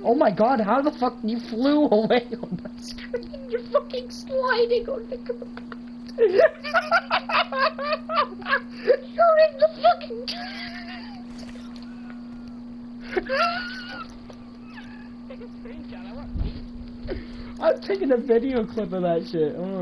Oh my god, how the fuck you flew away on my screen? You're fucking sliding on the ground. You're in the fucking... Take a screenshot. I'm taking a video clip of that shit.